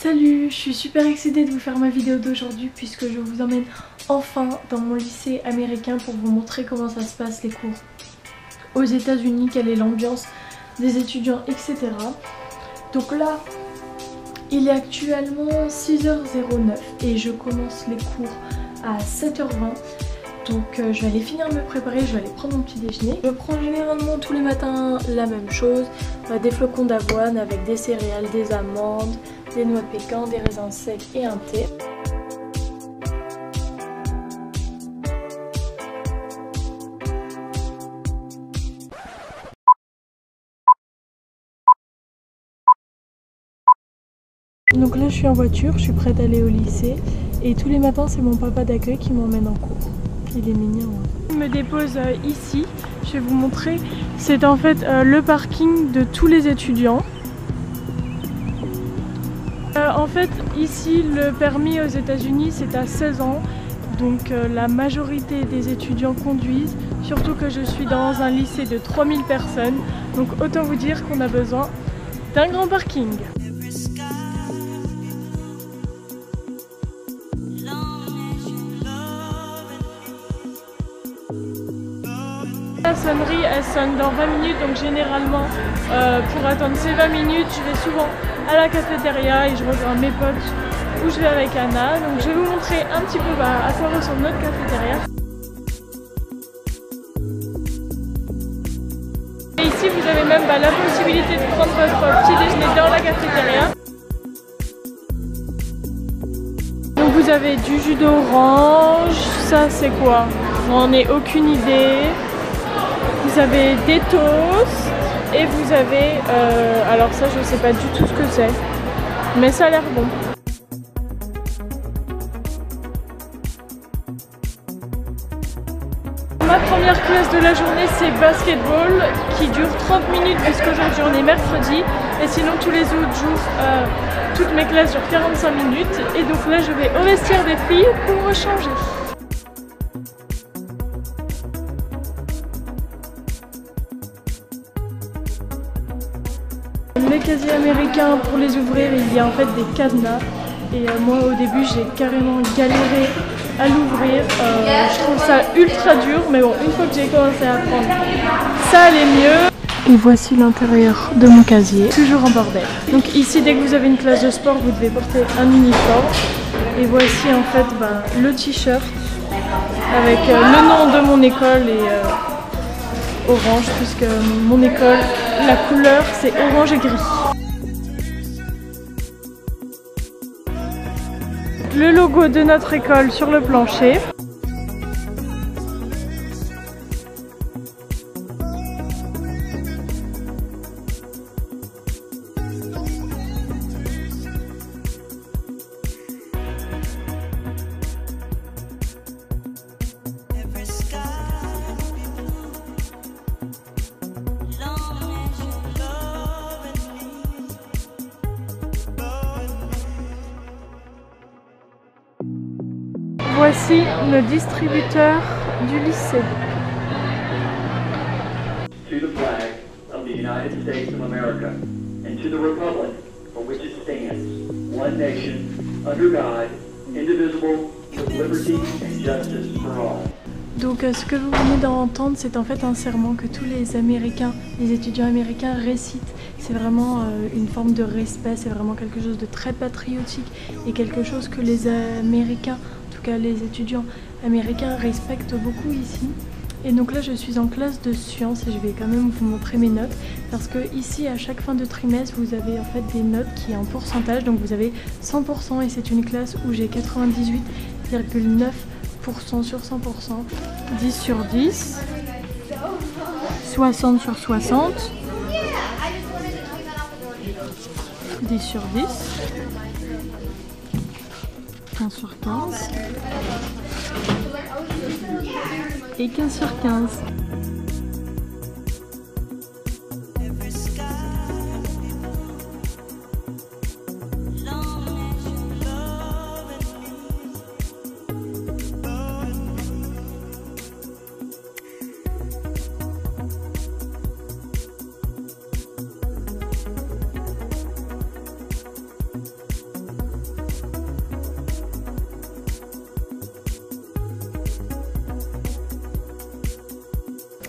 Salut, je suis super excitée de vous faire ma vidéo d'aujourd'hui puisque je vous emmène enfin dans mon lycée américain pour vous montrer comment ça se passe les cours aux États-Unis, quelle est l'ambiance des étudiants, etc. Donc là, il est actuellement 6h09 et je commence les cours à 7h20. Donc je vais aller finir de me préparer, je vais aller prendre mon petit déjeuner. Je prends généralement tous les matins la même chose, des flocons d'avoine avec des céréales, des amandes, des noix de pécan, des raisins secs et un thé. Donc là je suis en voiture, je suis prête à aller au lycée et tous les matins c'est mon papa d'accueil qui m'emmène en cours. Il est mignon. Hein. Il me dépose ici, je vais vous montrer. C'est en fait le parking de tous les étudiants. En fait ici le permis aux États-Unis c'est à 16 ans. Donc la majorité des étudiants conduisent. Surtout que je suis dans un lycée de 3000 personnes. Donc autant vous dire qu'on a besoin d'un grand parking. La sonnerie elle sonne dans 20 minutes, donc généralement pour attendre ces 20 minutes je vais souvent à la cafétéria et je rejoins mes potes où je vais avec Anna. Donc je vais vous montrer un petit peu à quoi ressemble notre cafétéria. Et ici vous avez même la possibilité de prendre votre petit déjeuner dans la cafétéria. Donc vous avez du jus d'orange, ça c'est quoi? J'en ai aucune idée. Vous avez des toasts et vous avez, alors ça je sais pas du tout ce que c'est, mais ça a l'air bon. Ma première classe de la journée c'est basketball qui dure 30 minutes puisqu'aujourd'hui on est mercredi et sinon tous les autres jours toutes mes classes durent 45 minutes et donc là je vais au vestiaire des filles pour me changer. Les casiers américains, pour les ouvrir, il y a en fait des cadenas. Et moi au début j'ai carrément galéré à l'ouvrir. Je trouve ça ultra dur, mais bon, une fois que j'ai commencé à apprendre, ça allait mieux. Et voici l'intérieur de mon casier, toujours en bordel. Donc ici, dès que vous avez une classe de sport, vous devez porter un uniforme. Et voici en fait le t-shirt avec le nom de mon école et orange, puisque mon école, la couleur c'est orange et gris. Le logo de notre école sur le plancher. Voici le distributeur du lycée. To the flag of the United States of America and to the republic for which it stands, one nation, under God, indivisible, with liberty and justice for all. Donc ce que vous venez d'entendre, c'est en fait un serment que tous les Américains, les étudiants américains récitent. C'est vraiment une forme de respect, c'est vraiment quelque chose de très patriotique et quelque chose que les Américains, en tout cas les étudiants américains respectent beaucoup ici. Et donc là je suis en classe de sciences et je vais quand même vous montrer mes notes parce que ici à chaque fin de trimestre vous avez en fait des notes qui est en pourcentage, donc vous avez 100% et c'est une classe où j'ai 98,9% sur 100%, 10 sur 10, 60 sur 60, 10 sur 10, 15 sur 15 et 15 sur 15.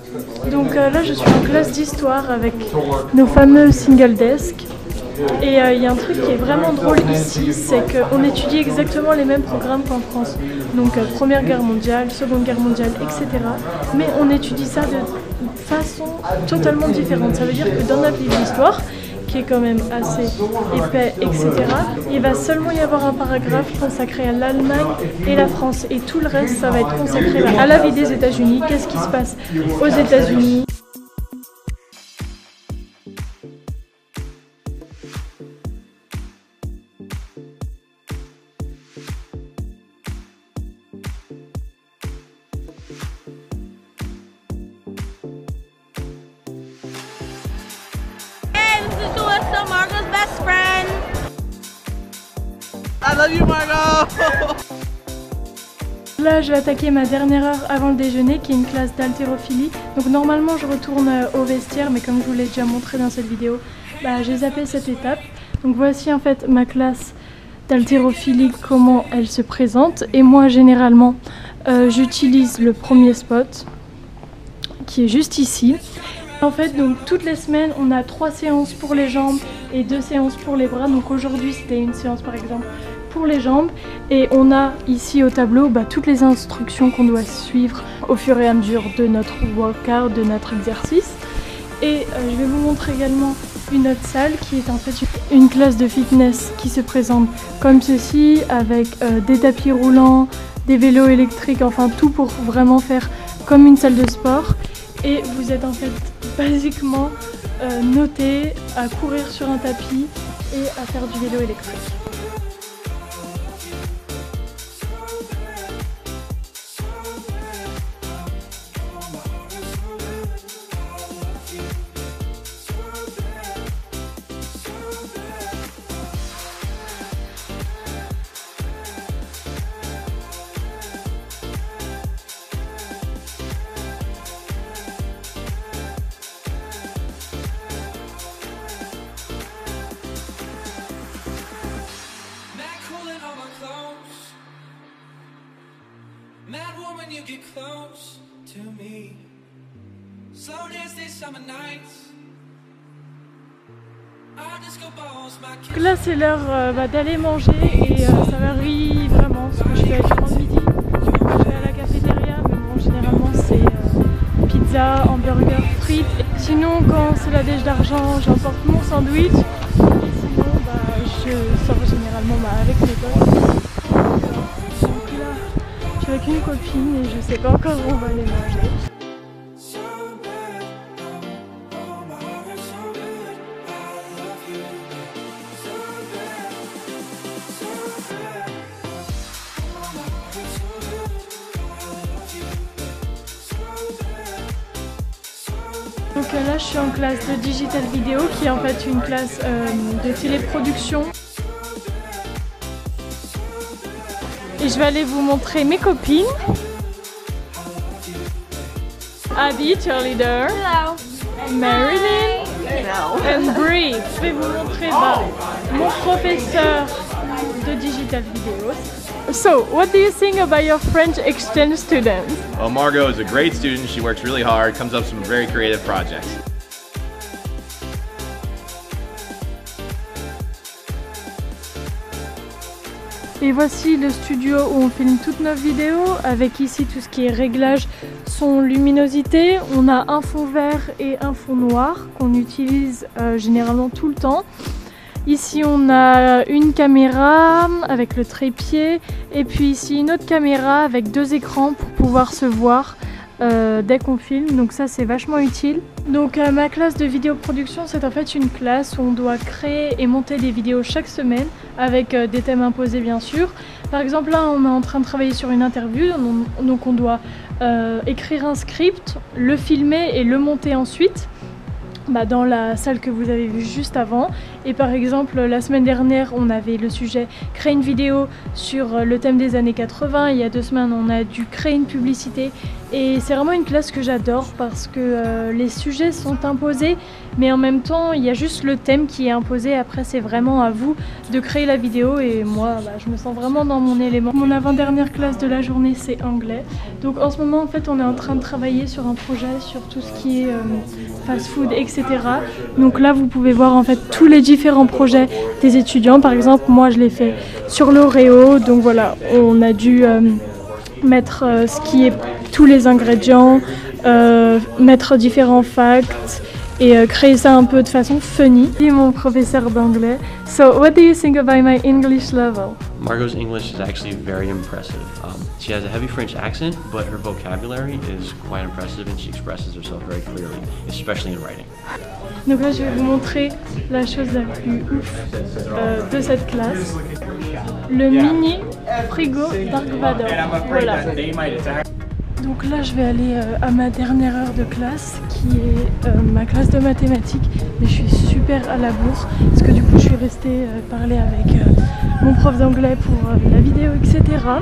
Donc là je suis en classe d'histoire avec nos fameux single desks. Et il y a un truc qui est vraiment drôle ici, c'est qu'on étudie exactement les mêmes programmes qu'en France. Donc Première Guerre mondiale, Seconde Guerre mondiale, etc. Mais on étudie ça de façon totalement différente. Ça veut dire que dans notre livre d'histoire, qui est quand même assez épais, etc., il va seulement y avoir un paragraphe consacré à l'Allemagne et la France. Et tout le reste, ça va être consacré à la vie des États-Unis, qu'est-ce qui se passe aux États-Unis. Margot's best friend. I love you, Margot. Là, je vais attaquer ma dernière heure avant le déjeuner, qui est une classe d'haltérophilie. Donc normalement, je retourne au vestiaire, mais comme je vous l'ai déjà montré dans cette vidéo, j'ai zappé cette étape. Donc voici en fait ma classe d'haltérophilie, comment elle se présente. Et moi, généralement, j'utilise le premier spot, qui est juste ici. En fait, donc toutes les semaines, on a 3 séances pour les jambes et 2 séances pour les bras. Donc aujourd'hui, c'était une séance par exemple pour les jambes. Et on a ici au tableau toutes les instructions qu'on doit suivre au fur et à mesure de notre workout, de notre exercice. Et je vais vous montrer également une autre salle qui est en fait une classe de fitness qui se présente comme ceci, avec des tapis roulants, des vélos électriques, enfin tout pour vraiment faire comme une salle de sport. Et vous êtes en fait basiquement noté à courir sur un tapis et à faire du vélo électrique. Mad woman, you get close to me. Slow dance these summer nights. Donc là c'est l'heure d'aller manger et ça varie vraiment ce que je fais durant le midi. Je vais à la cafétéria, mais bon généralement c'est pizza, hamburger, frites. Sinon quand c'est la déj d'argent, j'emporte mon sandwich. Et sinon je sors généralement avec mes potes. Donc là je suis avec une copine et je sais pas encore où on va aller manger. Donc là je suis en classe de digital vidéo qui est en fait une classe de téléproduction. Et je vais aller vous montrer mes copines. Abby, cheerleader. Hello. Marilyn. Hello. And Brie. Je vais vous montrer mon professeur de digital vidéo. So, what do you think about your French exchange students? Well, Margot is a great student. She works really hard, comes up with some very creative projects. Et voici le studio où on filme toutes nos vidéos, avec ici tout ce qui est réglage, son, luminosité. On a un fond vert et un fond noir qu'on utilise généralement tout le temps. Ici on a une caméra avec le trépied et puis ici une autre caméra avec 2 écrans pour pouvoir se voir dès qu'on filme, donc ça c'est vachement utile. Donc ma classe de vidéoproduction, c'est en fait une classe où on doit créer et monter des vidéos chaque semaine avec des thèmes imposés bien sûr. Par exemple là on est en train de travailler sur une interview, donc on doit écrire un script, le filmer et le monter ensuite. dans la salle que vous avez vue juste avant. Et par exemple la semaine dernière on avait le sujet créer une vidéo sur le thème des années 80. Il y a 2 semaines on a dû créer une publicité et c'est vraiment une classe que j'adore parce que les sujets sont imposés mais en même temps il y a juste le thème qui est imposé. Après c'est vraiment à vous de créer la vidéo et moi je me sens vraiment dans mon élément. Mon avant-dernière classe de la journée c'est anglais. Donc en ce moment en fait on est en train de travailler sur un projet sur tout ce qui est fast food etc. Donc là vous pouvez voir en fait tous les différents projets des étudiants. Par exemple moi je l'ai fait sur l'Oreo, donc voilà on a dû mettre ce qui est tous les ingrédients, mettre différents facts et créer ça un peu de façon funny. Et mon professeur d'anglais. So what do you think about my English level? Margot's English is actually very impressive. She has a heavy French accent, but her vocabulary is quite impressive and she expresses herself very clearly, especially in writing. Donc là je vais vous montrer la chose la plus ouf de cette classe. Le mini frigo Dark Vador. Voilà. Donc là je vais aller à ma dernière heure de classe qui est ma classe de mathématiques. Mais je suis super à la bourre parce que du coup je suis restée parler avec mon prof d'anglais pour la vidéo etc.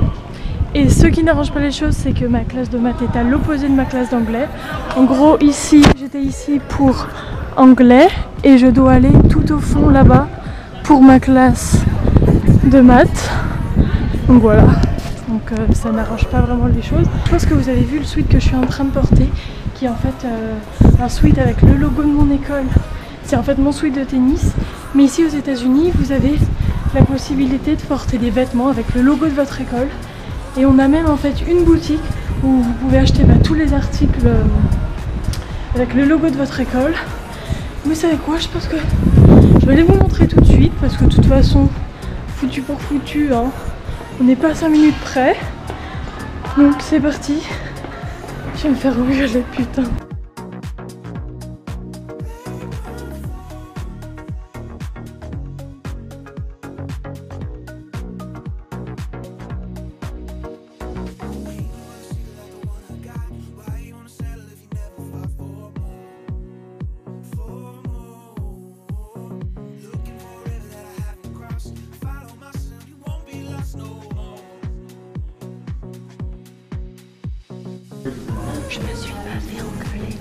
Et ce qui n'arrange pas les choses c'est que ma classe de maths est à l'opposé de ma classe d'anglais. En gros ici j'étais ici pour anglais et je dois aller tout au fond là-bas pour ma classe de maths. Donc voilà. Donc ça n'arrange pas vraiment les choses. Je pense que vous avez vu le sweat que je suis en train de porter, qui est en fait un sweat avec le logo de mon école. C'est en fait mon sweat de tennis. Mais ici aux États-Unis, vous avez la possibilité de porter des vêtements avec le logo de votre école. Et on a même en fait une boutique où vous pouvez acheter tous les articles avec le logo de votre école. Vous savez quoi, je pense que je vais aller vous montrer tout de suite parce que de toute façon, foutu pour foutu, hein. On n'est pas à 5 minutes près. Donc c'est parti. Je vais me faire engueuler, putain. Je me suis pas fait engueuler.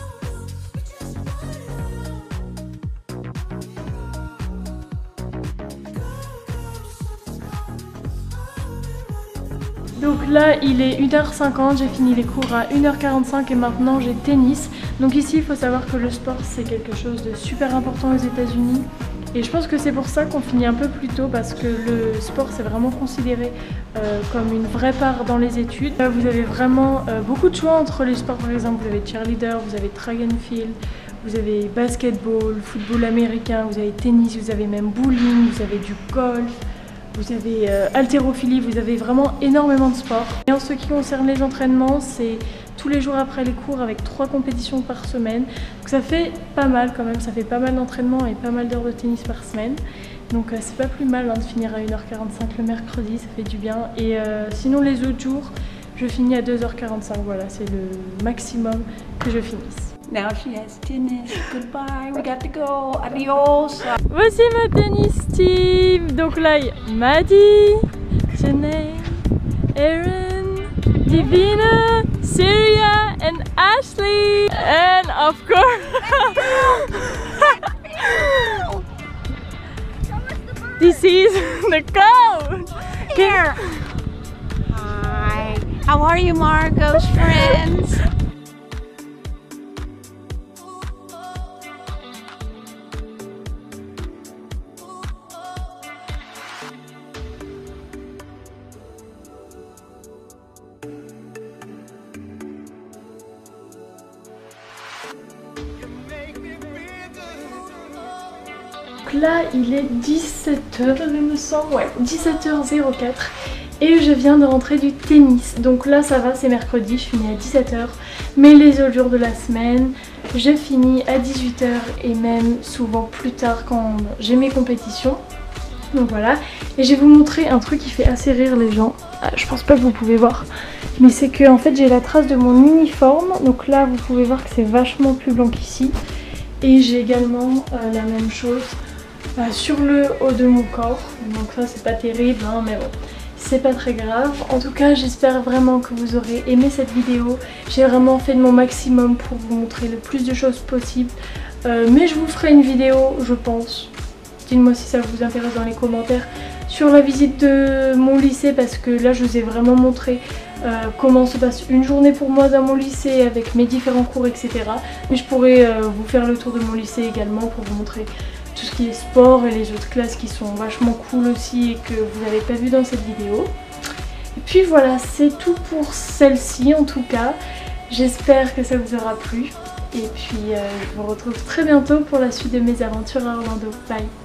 Donc là il est 1h50, j'ai fini les cours à 1h45 et maintenant j'ai tennis. Donc ici il faut savoir que le sport c'est quelque chose de super important aux États-Unis. Et je pense que c'est pour ça qu'on finit un peu plus tôt parce que le sport c'est vraiment considéré comme une vraie part dans les études. Vous avez vraiment beaucoup de choix entre les sports, par exemple vous avez cheerleader, vous avez track and field, vous avez basketball, football américain, vous avez tennis, vous avez même bowling, vous avez du golf, vous avez haltérophilie, vous avez vraiment énormément de sports. Et en ce qui concerne les entraînements, c'est tous les jours après les cours avec 3 compétitions par semaine. Donc ça fait pas mal quand même, ça fait pas mal d'entraînement et pas mal d'heures de tennis par semaine. Donc c'est pas plus mal de finir à 1h45 le mercredi, ça fait du bien. Et sinon les autres jours, je finis à 2h45, voilà, c'est le maximum que je finisse. Now she has tennis. Goodbye, we got to go. Adios. Voici ma tennis team. Donc là, il y a Maddie, Janae, Erin, Divina, Syria and Ashley. And of course, this is the coach. Here. Hi. How are you, Margot's friends? Donc là il est 17h il me semble, ouais 17h04 et je viens de rentrer du tennis. Donc là ça va, c'est mercredi, je finis à 17h, mais les autres jours de la semaine je finis à 18h et même souvent plus tard quand j'ai mes compétitions. Donc voilà, et je vais vous montrer un truc qui fait assez rire les gens. Je pense pas que vous pouvez voir, mais c'est que en fait j'ai la trace de mon uniforme. Donc là vous pouvez voir que c'est vachement plus blanc qu'ici. Et j'ai également la même chose sur le haut de mon corps. Donc ça c'est pas terrible hein, mais bon, c'est pas très grave. En tout cas j'espère vraiment que vous aurez aimé cette vidéo. J'ai vraiment fait de mon maximum pour vous montrer le plus de choses possible. Mais je vous ferai une vidéo je pense. Dites-moi si ça vous intéresse dans les commentaires sur la visite de mon lycée, parce que là je vous ai vraiment montré comment se passe une journée pour moi dans mon lycée avec mes différents cours etc. Mais je pourrais vous faire le tour de mon lycée également pour vous montrer tout ce qui est sport et les autres classes qui sont vachement cool aussi et que vous n'avez pas vu dans cette vidéo. Et puis voilà, c'est tout pour celle-ci en tout cas. J'espère que ça vous aura plu. Et puis je vous retrouve très bientôt pour la suite de mes aventures à Orlando. Bye!